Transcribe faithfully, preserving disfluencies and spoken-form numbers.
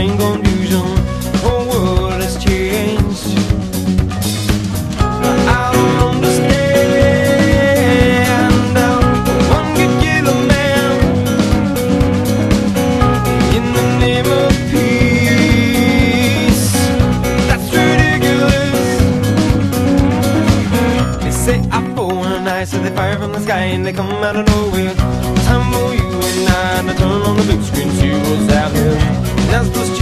and confusion. The whole world has changed. I don't understand how one could kill a man in the name of peace. That's ridiculous. They say I fall when I so they fire from the sky and they come out of nowhere. Time for you and I to turn on the big screen, see what's out here. That's